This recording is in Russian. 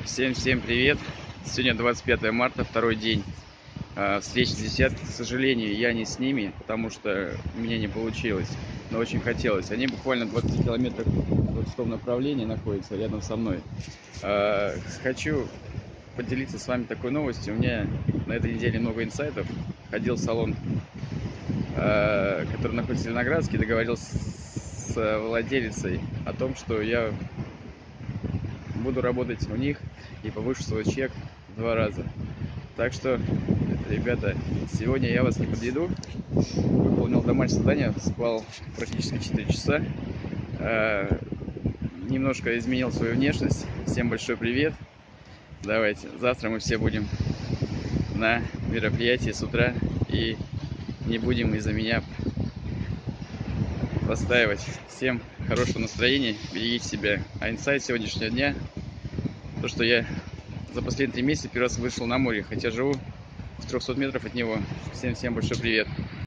Всем привет! Сегодня 25 марта, второй день встреч с десятки. К сожалению, я не с ними, потому что мне не получилось, но очень хотелось. Они буквально в 20 километрах в том направлении находятся рядом со мной. Хочу поделиться с вами такой новостью. У меня на этой неделе много инсайтов. Ходил в салон, который находится в Зеленоградске, договорился с владелицей о том, что я буду работать у них и повышу свой чек в 2 раза. Так что, ребята, сегодня я вас не подведу. Выполнил домашнее задание, спал практически 4 часа. Немножко изменил свою внешность. Всем большой привет. Давайте, завтра мы все будем на мероприятии с утра и не будем из-за меня простаивать. Всем хорошего настроения, берегите себя. А инсайт сегодняшнего дня, то, что я за последние 3 месяца первый раз вышел на море, хотя живу в 300 метров от него. Всем большой привет.